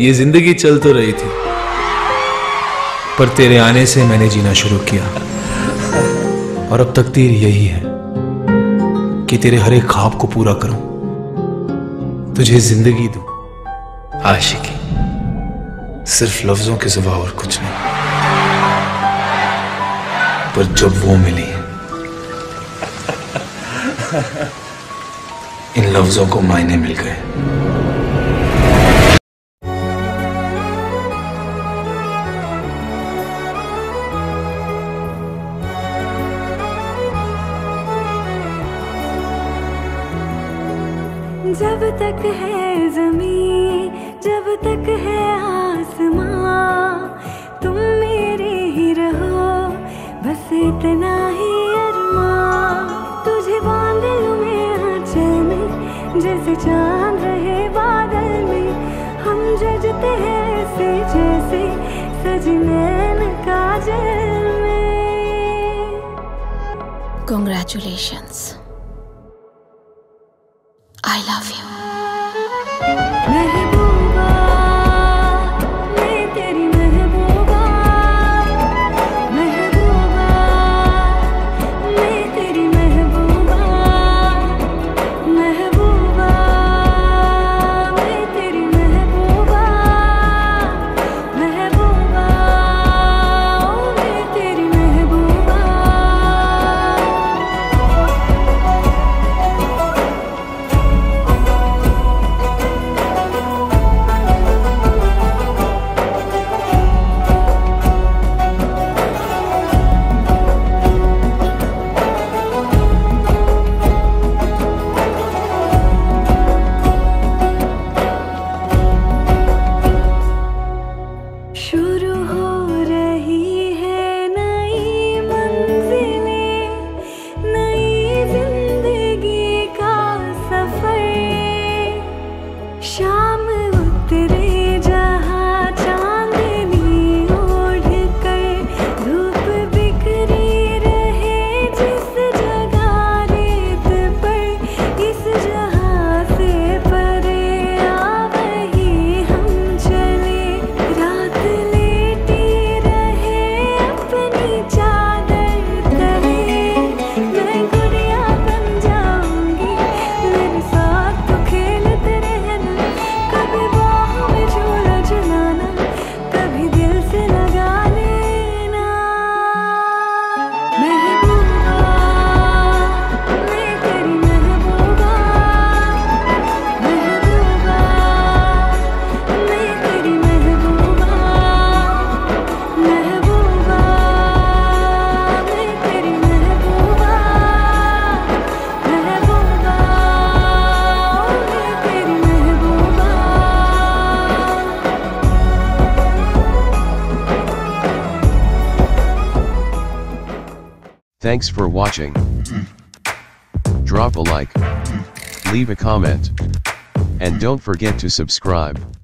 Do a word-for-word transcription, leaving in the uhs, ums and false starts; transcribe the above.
ये जिंदगी चल तो रही थी, पर तेरे आने से मैंने जीना शुरू किया। और अब तकदीर यही है कि तेरे हर एक ख्वाब को पूरा करूं, तुझे जिंदगी दूं। आशिकी सिर्फ लफ्जों के सिवा और कुछ नहीं, पर जब वो मिली इन लफ्जों को मायने मिल गए। जब तक है ज़मीं, जब तक है आसमां, तुम मेरे ही रहो, बस इतना ही अरमां। तुझे बांध लूं मैं आंचल में, जैसे चांद रहे बादल में। हम जजते हैं ऐसे जैसे सजनैन काजल में। Congratulations. I love you. महबूबा मैं तेरी महबूबा, महबूबा मैं तेरी महबूबा, महबूबा मैं तेरी महबूबा, महबूबा मैं तेरी महबूबा। शुरू हो रही है नई मंजिलें, नई जिंदगी का सफर। शाम उतरे जहाँ चांदनी ओढ़ कर, धूप बिखरी रहे जिस जगह रेत पर। इस जहाँ से परे आ वहीं हम चले, रात लेटी रहे अपनी चादर तले। मैं गुड़िया बन जाऊंगी, मेरे साथ तो खेलते रहना। कभी बाहों में झूला झुलाना, कभी दिल से लगा लेना। महबूबा मैं तेरी महबूबा, महबूबा मैं तेरी महबूबा, महबूबा मैं तेरी महबूबा, महबूबा मैं तेरी महबूबा। Thanks for watching. Drop a like, leave a comment, and don't forget to subscribe.